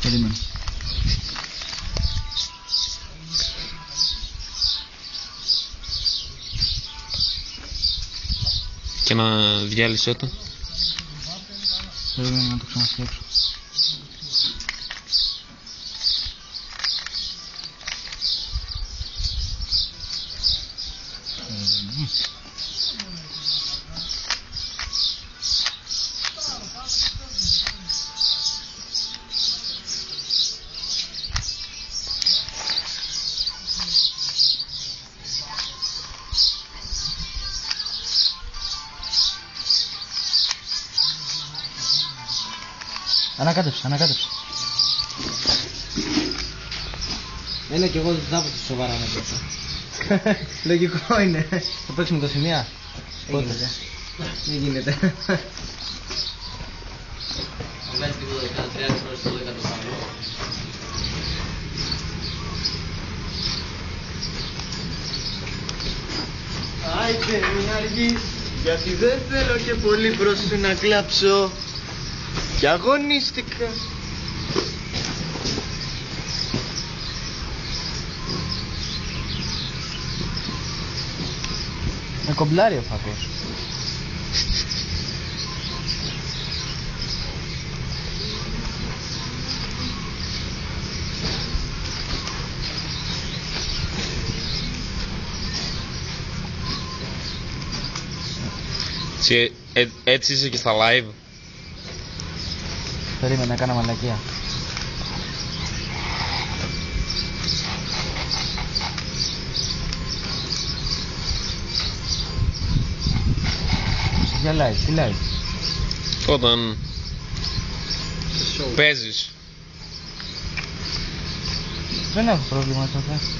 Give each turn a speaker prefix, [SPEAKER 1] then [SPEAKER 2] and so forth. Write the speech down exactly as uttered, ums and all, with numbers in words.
[SPEAKER 1] Περίμενε.
[SPEAKER 2] Και να διάλυσέ το.
[SPEAKER 1] Περίμενε να το ξαναφτιάξω. Ανακάτεψε, ανακάτεψε.
[SPEAKER 3] Είναι και εγώ δεν θα πω σοβαρά να παίξω.
[SPEAKER 1] Λογικό είναι. Θα παίξουμε το σημεία.
[SPEAKER 3] Πότε?
[SPEAKER 1] Δεν γίνεται.
[SPEAKER 3] Αν βγάλεις τίποτα δεκατρία τριάντα φορές το δέκα το πάνω.
[SPEAKER 1] Άιτε μην αργείς, γιατί δεν θέλω και πολύ μπρος σου να κλάψω. Και αγωνίστηκα. Με κομπλάρει ο φακός.
[SPEAKER 2] Τσι, ε, έτσι είσαι και στα live.
[SPEAKER 1] Περίμενε να κάνω μαλακία. Για live, τι live?
[SPEAKER 2] Όταν παίζεις.
[SPEAKER 1] Δεν έχω πρόβλημα τότε.